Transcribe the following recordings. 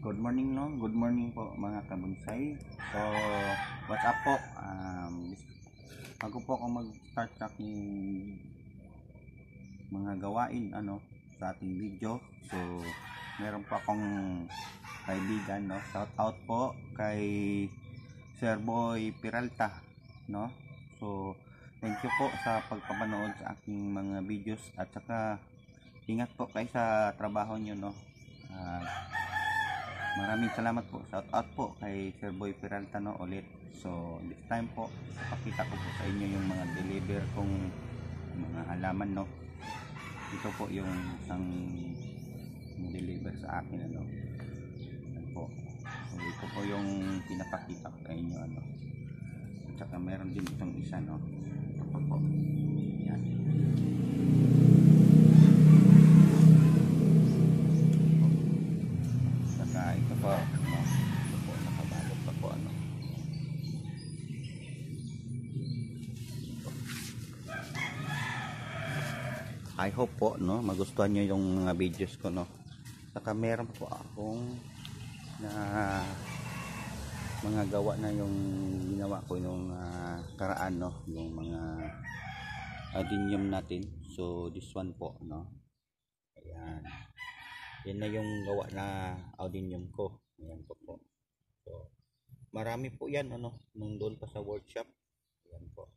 Good morning, no? Good morning po mga kabonsay. So, what's up po? Bago po ako mag-start sa aking mga gawain sa ating video. So, meron po akong kaibigan, no? Shout out po kay Sir Boy Peralta, no? So, thank you po sa pagpapanood sa aking mga videos at saka ingat po kayo sa trabaho nyo, no? Maraming salamat po. Shout out po kay Sir Boy Peralta, no, ulit. So this time po pakita ko po sa inyo yung mga deliver kong mga halaman, no. Ito po yung isang deliver sa akin, Yan po. So ito po yung pinapakita ko sa inyo, At saka meron din itong isa, no. Ito po. Yan. Ito po, nakabalot pa po, I hope po, magustuhan nyo yung mga videos ko, Saka meron po akong na mga gawa na yung ginawa ko yung karaan, yung mga adenium natin. So this one po, ayan. Yan na yung gawa na audinium ko. Ayan po. So, marami po yan, nung doon pa sa workshop. Ayan po.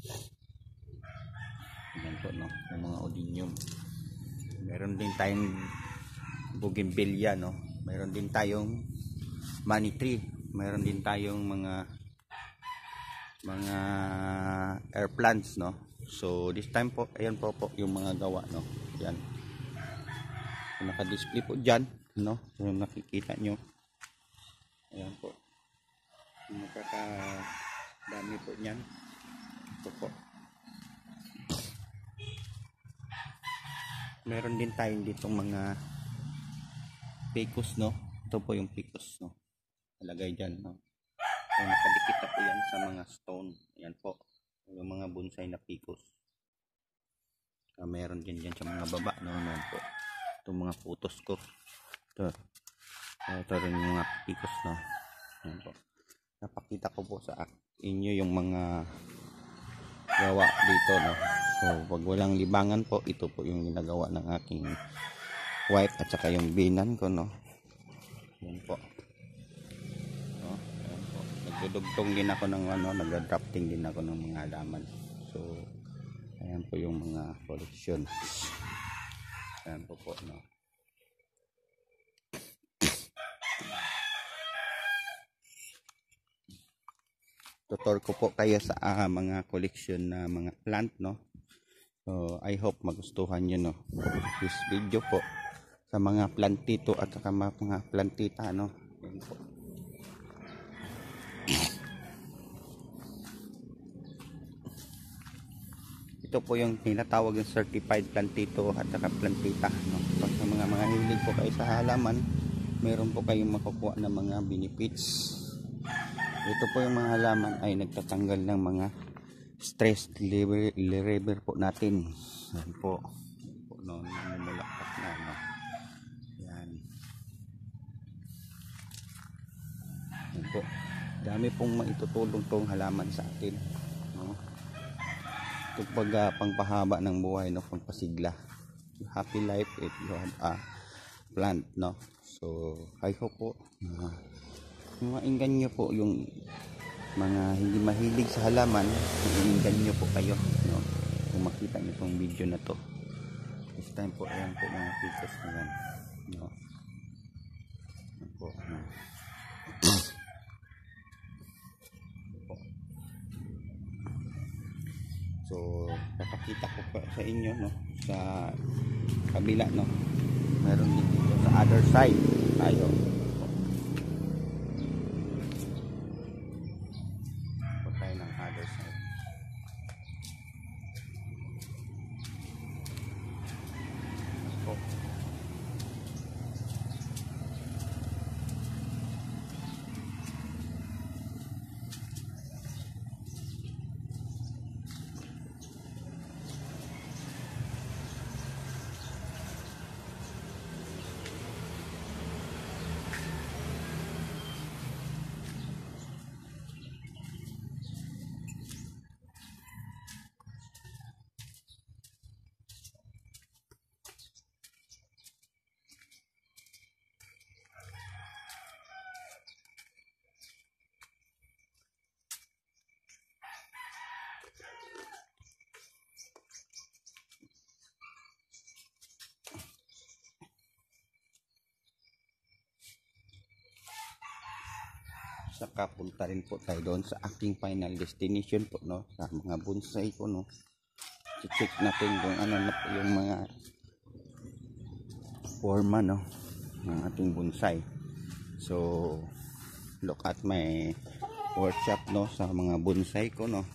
Ayan po, yung mga audinium. Meron din tayong bougainvillea, Meron din tayong money tree. Meron din tayong mga air plants, So, this time po, ayan po yung mga gawa, Ayan. Naka-display po dyan, kung nakikita nyo. Ayan po. Nakakadami po nyan. Ito po. Meron din tayong ditong mga picos, Ito po yung picos, Nalagay dyan, So, nakadikit na po yan sa mga stone. Ayan po. Yung mga bonsai na picos. Meron din dyan sa mga baba, Ayan po. Itong mga photos ko. Ito rin yung mga picos, Ayan po. Napakita ko po sa inyo yung mga gawa dito, So pag walang libangan po, ito po yung ginagawa ng aking wife at saka yung binan ko, Ayan po. Ayan po. Nagdudugtong din ako ng nag-drafting din ako ng mga halaman. So ayan po yung mga collections. Ayan po, Tutor ko po kayo sa mga collection na mga plant, So, I hope magustuhan nyo, this video po sa mga plantito at saka mga plantita, Ayan po. Ito po yung tinatawag ng certified plantito at saka plantita, Pag sa mga hilig po kayo sa halaman, meron po kayong makukuha ng mga benefits. Ito po yung mga halaman ay nagtatanggal ng mga stress reliever po natin. Yan po. Namumulakas na, Yan. Yan po. Dami pong maitutulong tong halaman sa atin, Ito pangpahaba ng buhay, pangpasigla. Happy life if you have a plant, So, I hope po mainggan nyo po yung mga hindi mahilig sa halaman, mainggan nyo po kayo, kung makita nyo itong video na to. This time po, ayan po mga pictures na yan, Ayan po, So, papakita ko pa sa inyo, sa kabila, meron din dito sa other side tayo. saka punta rin po tayo doon sa aking final destination po, no, sa mga bonsai ko, no. Check natin kung ano na po yung mga forma, no, ng ating bonsai. So look at my workshop, no, sa mga bonsai ko, no.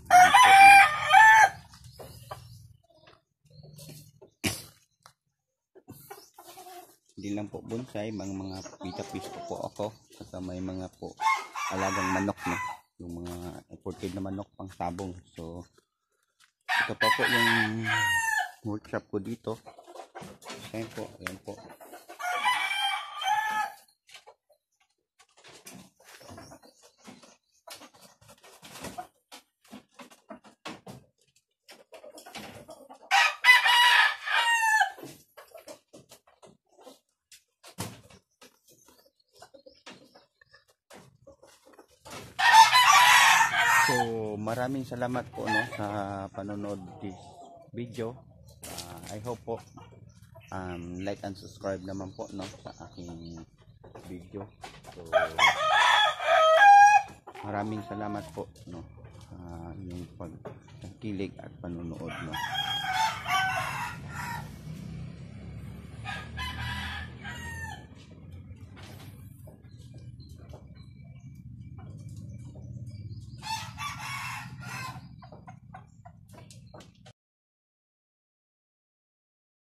Hindi lang po bonsai, mga pitapis po ako, at may mga po alagang manok, no, yung mga imported na manok pang sabong. So ito pa po yung workshop ko dito. Ayan po, ayan po. So maraming salamat po, no, sa panonood this video. I hope po like and subscribe naman po, no, sa aking video. So maraming salamat po, no, yung pagkilig at panonood, no.